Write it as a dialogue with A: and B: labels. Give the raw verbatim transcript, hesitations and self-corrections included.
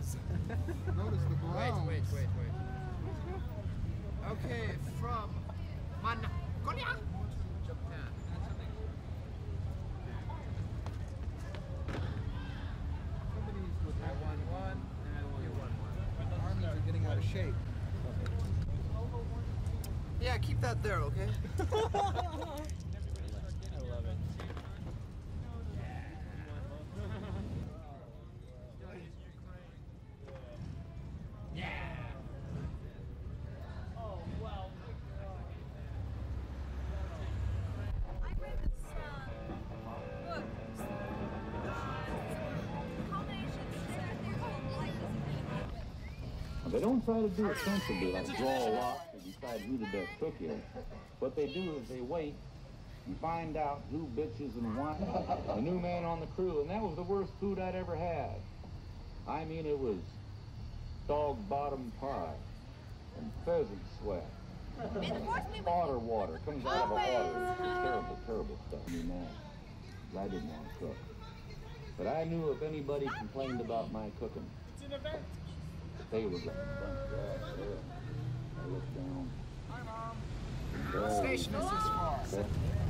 A: Yes.
B: Notice the browns.
A: Wait, wait, wait, wait. Okay, from Mongolia, Japan.
B: Somebody's with
A: I won one, and you won one.
B: arms are getting out of shape.
A: Yeah, keep that there, okay?
C: I love it.
A: Yeah.
C: Oh, wow.
D: I read this uh, book. Uh, combinations that there's called Life is a Game.
E: They don't try to do it sensibly, like draw a lot to decide who the best cook is. What they do is they wait and find out who bitches and why. A new man on the crew, and that was the worst food I'd ever had. I mean, it was dog bottom pie and pheasant sweat. Otter water comes out of a water. Terrible, terrible stuff. New man. I didn't want to cook. But I knew if anybody complained about my cooking,
C: It's an event.
E: they were going to I looked down.
A: What station is this for?